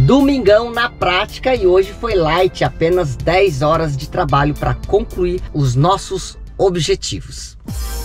Domingão na prática e hoje foi light, apenas 10 horas de trabalho para concluir os nossos objetivos.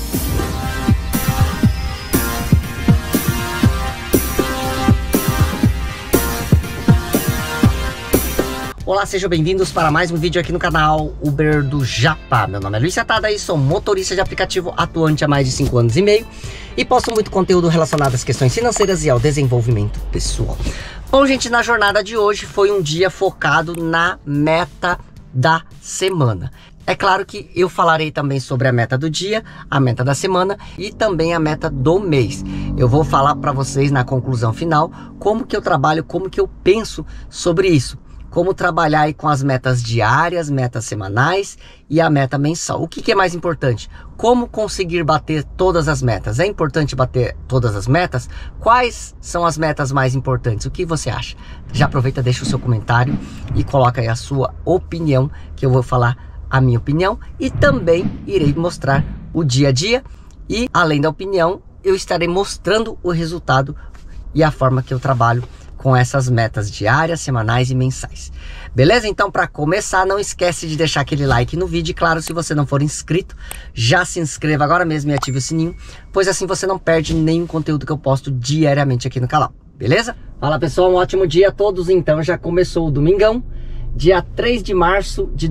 Olá, sejam bem-vindos para mais um vídeo aqui no canal Uber do Japa. Meu nome é Luiz Satada e sou motorista de aplicativo atuante há mais de 5 anos e meio e posto muito conteúdo relacionado às questões financeiras e ao desenvolvimento pessoal. Bom, gente, na jornada de hoje foi um dia focado na meta da semana. É claro que eu falarei também sobre a meta do dia, a meta da semana e também a meta do mês. Eu vou falar para vocês na conclusão final como que eu trabalho, como que eu penso sobre isso. Como trabalhar aí com as metas diárias, metas semanais e a meta mensal. O que é mais importante? Como conseguir bater todas as metas? É importante bater todas as metas? Quais são as metas mais importantes? O que você acha? Já aproveita, deixa o seu comentário e coloca aí a sua opinião, que eu vou falar a minha opinião e também irei mostrar o dia a dia e, além da opinião, eu estarei mostrando o resultado e a forma que eu trabalho com essas metas diárias, semanais e mensais. Beleza? Então, para começar, não esquece de deixar aquele like no vídeo. E claro, se você não for inscrito, já se inscreva agora mesmo e ative o sininho, pois assim você não perde nenhum conteúdo que eu posto diariamente aqui no canal. Beleza? Fala, pessoal, um ótimo dia a todos. Então, já começou o domingão, dia 3 de março de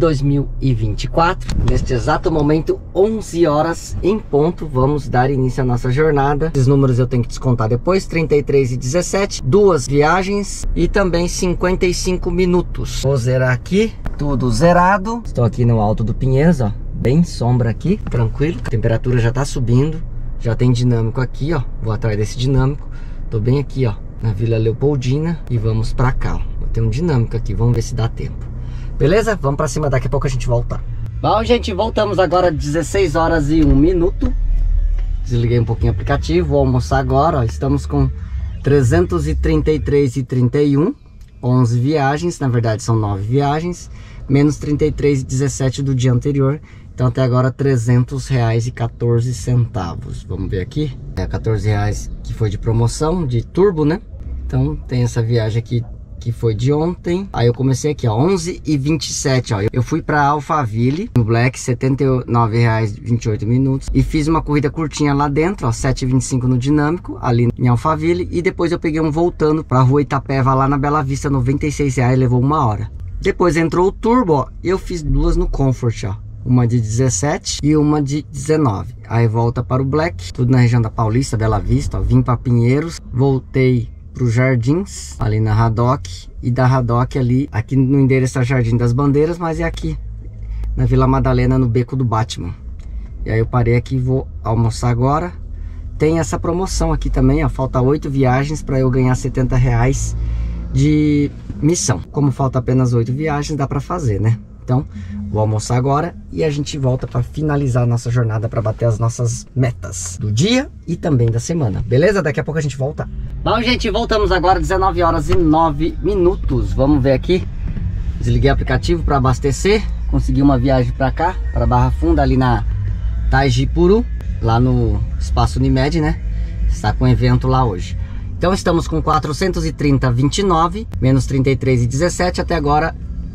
2024. Neste exato momento, 11 horas em ponto, vamos dar início à nossa jornada. Esses números eu tenho que descontar depois, 33 e 17, 2 viagens e também 55 minutos. Vou zerar aqui, tudo zerado. Estou aqui no Alto do Pinheiros, ó, bem sombra aqui, tranquilo. A temperatura já tá subindo, já tem dinâmico aqui, ó. Vou atrás desse dinâmico, tô bem aqui, ó, na Vila Leopoldina e vamos pra cá, ó. Tem um dinâmico aqui, vamos ver se dá tempo. Beleza? Vamos pra cima, daqui a pouco a gente volta. Bom, gente, voltamos agora 16 horas e 1 minuto. Desliguei um pouquinho o aplicativo, vou almoçar agora, ó. Estamos com 333,31, 11 viagens, na verdade são 9 viagens, menos 33,17 do dia anterior. Então até agora R$300,14. Vamos ver aqui. É R$14 que foi de promoção, de turbo, né? Então tem essa viagem aqui que foi de ontem. Aí eu comecei aqui, ó, 11h27, ó. Eu fui pra Alphaville, no Black, R$79,28 minutos. E fiz uma corrida curtinha lá dentro, ó, 7h25 no dinâmico, ali em Alphaville. E depois eu peguei um voltando pra Rua Itapeva, lá na Bela Vista, R$96, levou 1 hora. Depois entrou o turbo, ó, e eu fiz 2 no Comfort, ó. Uma de 17 e uma de 19. Aí volta para o Black, tudo na região da Paulista, Bela Vista, ó. Vim pra Pinheiros, voltei pro Jardins, ali na Haddock, e da Haddock ali, aqui no endereço da Jardim das Bandeiras, mas é aqui na Vila Madalena, no Beco do Batman. E aí eu parei aqui e vou almoçar agora. Tem essa promoção aqui também, ó, falta 8 viagens para eu ganhar R$70 de missão. Como falta apenas 8 viagens, dá para fazer, né? Então, vou almoçar agora e a gente volta para finalizar a nossa jornada, para bater as nossas metas do dia e também da semana. Beleza? Daqui a pouco a gente volta. Bom, gente, voltamos agora, 19 horas e 9 minutos. Vamos ver aqui. Desliguei o aplicativo para abastecer. Consegui uma viagem para cá, para Barra Funda, ali na Taijipuru, lá no Espaço Unimed, né? Está com evento lá hoje. Então, estamos com 430,29, menos 33,17 até agora.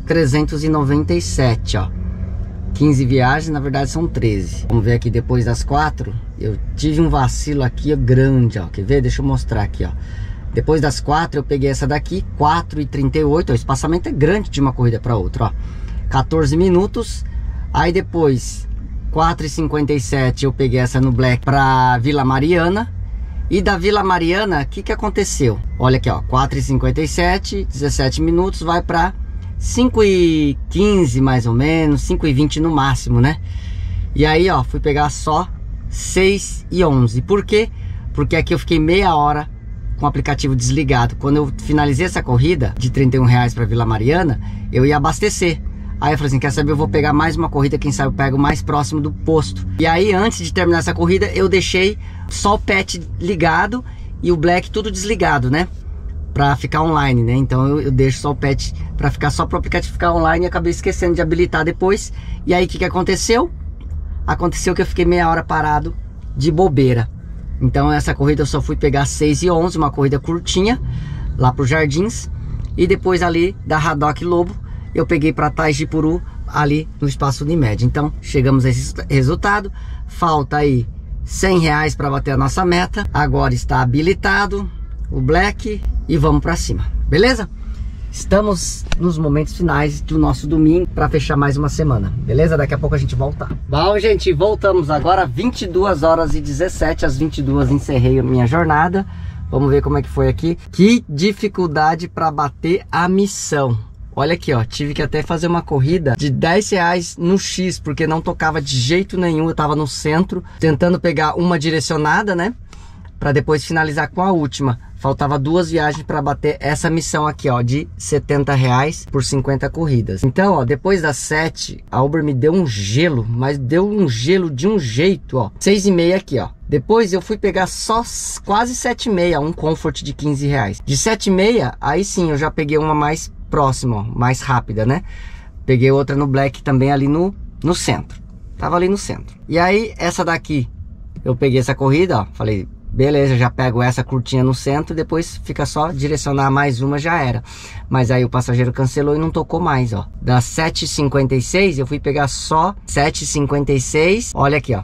397, ó. 15 viagens, na verdade são 13. Vamos ver aqui depois das 4. Eu tive um vacilo aqui, ó, grande, ó. Quer ver? Deixa eu mostrar aqui, ó. Depois das 4 eu peguei essa daqui, 4h38. Ó, o espaçamento é grande de uma corrida para outra, ó. 14 minutos. Aí depois, 4h57 eu peguei essa no Black pra Vila Mariana. E da Vila Mariana, o que aconteceu? Olha aqui, ó, 4h57, 17 minutos, vai pra 5h15 mais ou menos, 5h20 no máximo, né? E aí, ó, fui pegar só 6h11. Por quê? Porque aqui eu fiquei meia hora com o aplicativo desligado. Quando eu finalizei essa corrida de R$31 para Vila Mariana, eu ia abastecer. Aí eu falei assim, quer saber, eu vou pegar mais uma corrida, quem sabe eu pego mais próximo do posto. E aí, antes de terminar essa corrida, eu deixei só o pet ligado e o Black tudo desligado, né? Pra ficar online, né? Então eu deixo só o pet pra ficar só pro aplicativo ficar online e acabei esquecendo de habilitar depois. E aí o que aconteceu? Aconteceu que eu fiquei meia hora parado de bobeira. Então essa corrida eu só fui pegar 6h11, uma corrida curtinha lá pro Jardins. E depois ali da Haddock Lobo, eu peguei para Taijipuru, ali no Espaço Unimed. Então, chegamos a esse resultado. Falta aí R$100 para bater a nossa meta. Agora está habilitado o Black e vamos para cima, beleza? Estamos nos momentos finais do nosso domingo para fechar mais uma semana, beleza? Daqui a pouco a gente volta. Bom, gente, voltamos agora 22h17, às 22 encerrei a minha jornada. Vamos ver como é que foi aqui. Que dificuldade para bater a missão. Olha aqui, ó, tive que até fazer uma corrida de R$10 no X, porque não tocava de jeito nenhum. Eu tava no centro, tentando pegar uma direcionada, né? Para depois finalizar com a última. Faltava 2 viagens para bater essa missão aqui, ó, de R$70 por 50 corridas. Então, ó, depois das 7, a Uber me deu um gelo, mas deu um gelo de um jeito, ó. 6,5 aqui, ó. Depois eu fui pegar só quase 7,5, um Comfort de R$15. De 7,5, aí sim, eu já peguei uma mais próxima, ó, mais rápida, né? Peguei outra no Black também ali no centro. Tava ali no centro. E aí, essa daqui, eu peguei essa corrida, ó, falei... Beleza, já pego essa curtinha no centro, depois fica só direcionar mais uma, já era. Mas aí o passageiro cancelou e não tocou mais, ó. Das 7h56 eu fui pegar só 7h56, olha aqui, ó,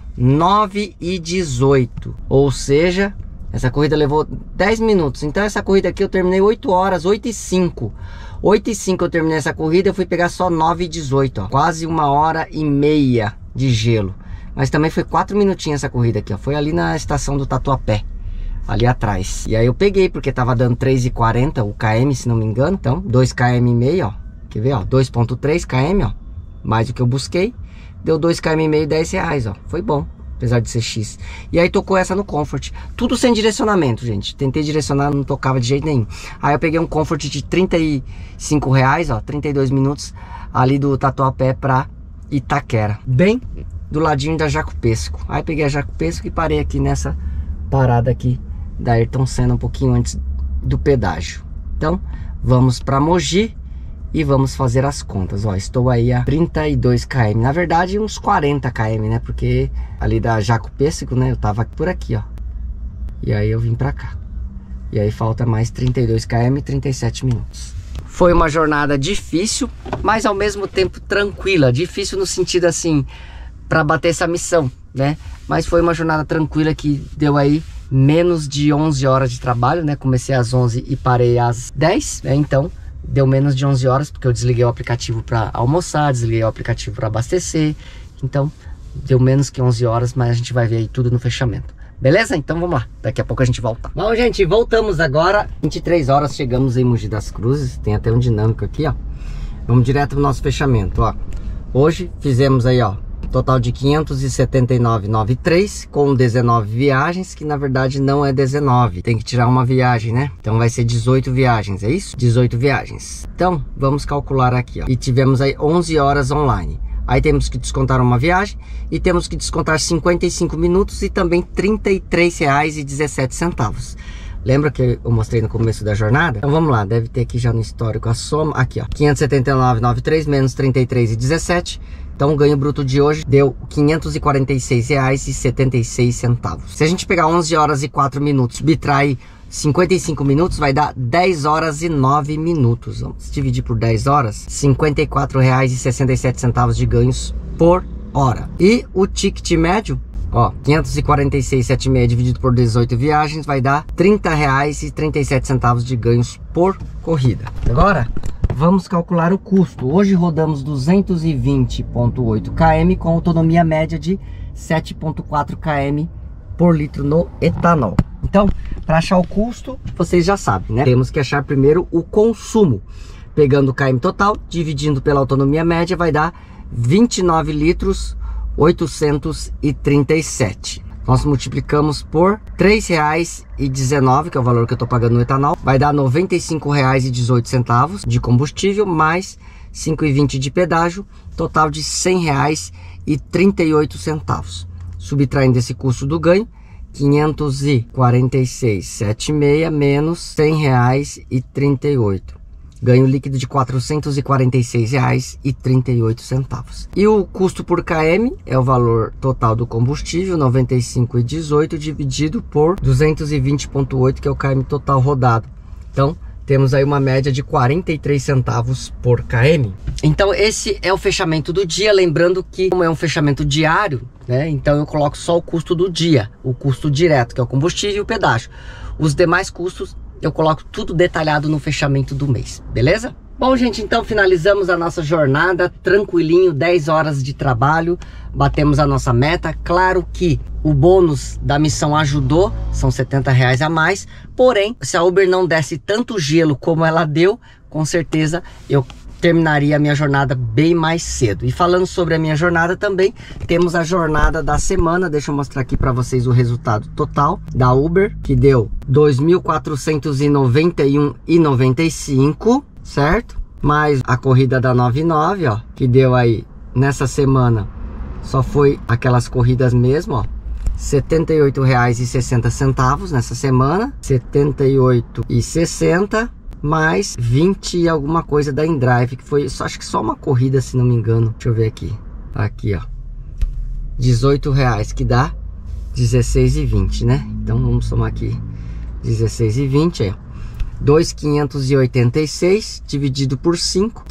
9h18. Ou seja, essa corrida levou 10 minutos. Então essa corrida aqui eu terminei 8 horas, 8h05. 8h05 eu terminei essa corrida, eu fui pegar só 9h18, ó. Quase 1h30 de gelo. Mas também foi 4 minutinhos essa corrida aqui, ó. Foi ali na estação do Tatuapé, ali atrás. E aí eu peguei, porque tava dando 3,40 o km, se não me engano. Então, 2,5 km, ó. Quer ver, ó? 2,3 km, ó. Mais do que eu busquei. Deu 2,5 km, R$10, ó. Foi bom, apesar de ser X. E aí tocou essa no Comfort. Tudo sem direcionamento, gente. Tentei direcionar, não tocava de jeito nenhum. Aí eu peguei um Comfort de R$35, ó. 32 minutos, ali do Tatuapé pra Itaquera. Bem... do ladinho da Jacopesco. Aí peguei a Jacopesco e parei aqui nessa parada aqui da Ayrton Senna, um pouquinho antes do pedágio. Então, vamos para Mogi e vamos fazer as contas. Ó, estou aí a 32 km. Na verdade, uns 40 km, né? Porque ali da Jacopesco, né? Eu tava por aqui, ó. E aí eu vim para cá. E aí falta mais 32 km e 37 minutos. Foi uma jornada difícil, mas ao mesmo tempo tranquila. Difícil no sentido assim... para bater essa missão, né? Mas foi uma jornada tranquila que deu aí menos de 11 horas de trabalho, né? Comecei às 11 e parei às 10, né? Então deu menos de 11 horas, porque eu desliguei o aplicativo para almoçar, desliguei o aplicativo para abastecer. Então deu menos que 11 horas, mas a gente vai ver aí tudo no fechamento. Beleza? Então vamos lá, daqui a pouco a gente volta. Bom, gente, voltamos agora. 23 horas, chegamos em Mogi das Cruzes. Tem até um dinâmico aqui, ó. Vamos direto pro nosso fechamento, ó. Hoje fizemos aí, ó, total de 579,93 com 19 viagens, que na verdade não é 19. Tem que tirar uma viagem, né? Então vai ser 18 viagens, é isso? 18 viagens. Então, vamos calcular aqui, ó. E tivemos aí 11 horas online. Aí temos que descontar uma viagem e temos que descontar 55 minutos e também R$33,17. Lembra que eu mostrei no começo da jornada? Então vamos lá, deve ter aqui já no histórico a soma. Aqui, ó, 579,93 menos 33,17. Então o ganho bruto de hoje deu R$546,76. Se a gente pegar 11 horas e 4 minutos, subtrair 55 minutos, vai dar 10 horas e 9 minutos. Vamos dividir por 10 horas, R$54,67 de ganhos por hora. E o ticket médio, ó, 546,76 dividido por 18 viagens vai dar R$30,37 de ganhos por corrida. Agora, vamos calcular o custo. Hoje rodamos 220,8 km com autonomia média de 7,4 km por litro no etanol. Então, para achar o custo, vocês já sabem, né? Temos que achar primeiro o consumo. Pegando o km total, dividindo pela autonomia média, vai dar 29 litros 837. Nós multiplicamos por R$3,19, que é o valor que eu tô pagando no etanol. Vai dar R$95,18 de combustível, mais R$5,20 de pedágio, total de R$100,38. Subtraindo esse custo do ganho, 546,76 menos R$100,38. Ganho líquido de R$446,38. E o custo por km é o valor total do combustível, 95,18, dividido por 220,8, que é o km total rodado. Então, temos aí uma média de 43 centavos por km. Então esse é o fechamento do dia, lembrando que como é um fechamento diário, né, então eu coloco só o custo do dia, o custo direto, que é o combustível e o pedágio. Os demais custos eu coloco tudo detalhado no fechamento do mês, beleza? Bom, gente, então finalizamos a nossa jornada, tranquilinho, 10 horas de trabalho, batemos a nossa meta. Claro que o bônus da missão ajudou, são R$70 a mais, porém, se a Uber não desse tanto gelo como ela deu, com certeza eu terminaria a minha jornada bem mais cedo. E falando sobre a minha jornada também, temos a jornada da semana. Deixa eu mostrar aqui para vocês o resultado total da Uber, que deu R$ 2.491,95, certo? Mais a corrida da 99, ó, que deu aí nessa semana, só foi aquelas corridas mesmo, ó, R$ 78,60 nessa semana, R$ 78,60, mais 20 e alguma coisa da InDrive, que foi só, acho que só uma corrida, se não me engano. Deixa eu ver aqui. Aqui, ó. R$18, que dá 16,20, né? Então vamos somar aqui 16,20 aí, ó. 2.586 dividido por 5,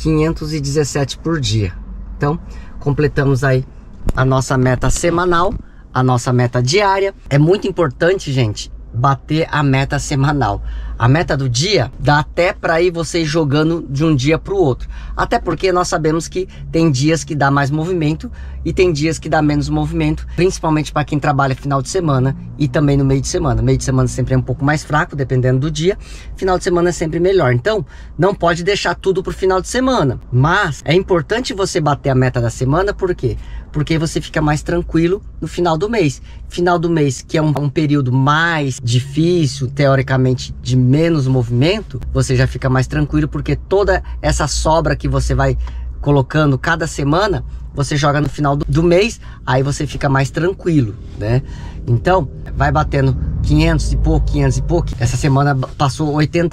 517 por dia. Então completamos aí a nossa meta semanal, a nossa meta diária. É muito importante, gente, bater a meta semanal. A meta do dia dá até para ir você jogando de um dia para o outro. Até porque nós sabemos que tem dias que dá mais movimento e tem dias que dá menos movimento, principalmente para quem trabalha final de semana e também no meio de semana. Meio de semana sempre é um pouco mais fraco, dependendo do dia. Final de semana é sempre melhor. Então, não pode deixar tudo para o final de semana. Mas é importante você bater a meta da semana, por quê? Porque você fica mais tranquilo no final do mês. Final do mês, que é um período mais difícil, teoricamente de menos movimento, você já fica mais tranquilo, porque toda essa sobra que você vai colocando cada semana, você joga no final do mês, aí você fica mais tranquilo, né? Então, vai batendo 500 e pouco, 500 e pouco. Essa semana passou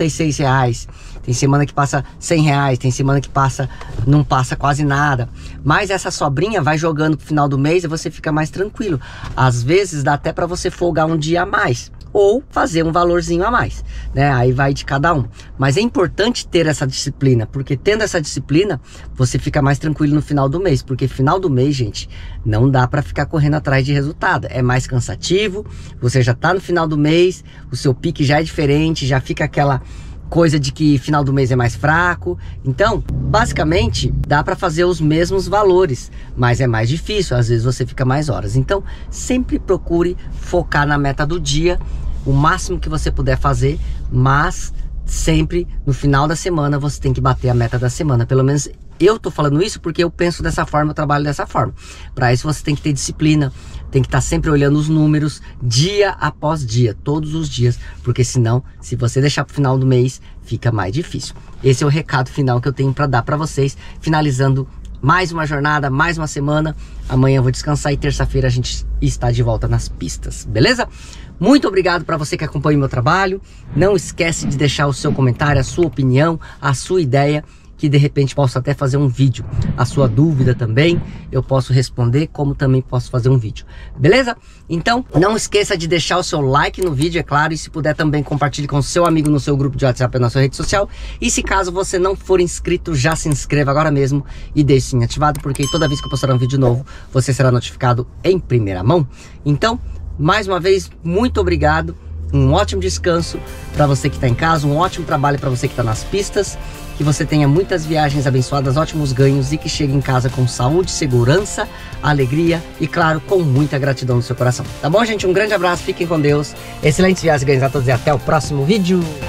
R$86. Tem semana que passa R$100, tem semana que não passa quase nada. Mas essa sobrinha vai jogando pro final do mês e você fica mais tranquilo. Às vezes dá até para você folgar um dia a mais, ou fazer um valorzinho a mais, né? Aí vai de cada um. Mas é importante ter essa disciplina, porque tendo essa disciplina, você fica mais tranquilo no final do mês. Porque final do mês, gente, não dá para ficar correndo atrás de resultado. É mais cansativo, você já tá no final do mês, o seu pique já é diferente, já fica aquela coisa de que final do mês é mais fraco. Então, basicamente, dá para fazer os mesmos valores, mas é mais difícil, às vezes você fica mais horas. Então, sempre procure focar na meta do dia, o máximo que você puder fazer, mas sempre no final da semana você tem que bater a meta da semana. Pelo menos eu tô falando isso porque eu penso dessa forma, eu trabalho dessa forma. Para isso você tem que ter disciplina, tem que estar sempre olhando os números dia após dia, todos os dias, porque senão, se você deixar pro final do mês, fica mais difícil. Esse é o recado final que eu tenho para dar para vocês, finalizando mais uma jornada, mais uma semana. Amanhã eu vou descansar e terça-feira a gente está de volta nas pistas, beleza? Muito obrigado para você que acompanha o meu trabalho. Não esquece de deixar o seu comentário, a sua opinião, a sua ideia, que de repente posso até fazer um vídeo. A sua dúvida também eu posso responder, como também posso fazer um vídeo, beleza? Então não esqueça de deixar o seu like no vídeo, é claro, e se puder também compartilhe com o seu amigo no seu grupo de WhatsApp, na sua rede social. E se caso você não for inscrito, já se inscreva agora mesmo e deixe o sininho ativado, porque toda vez que eu postar um vídeo novo, você será notificado em primeira mão. Então, mais uma vez, muito obrigado, um ótimo descanso para você que está em casa, um ótimo trabalho para você que está nas pistas, que você tenha muitas viagens abençoadas, ótimos ganhos e que chegue em casa com saúde, segurança, alegria e, claro, com muita gratidão no seu coração. Tá bom, gente? Um grande abraço, fiquem com Deus, excelentes viagens, ganhos a todos e até o próximo vídeo!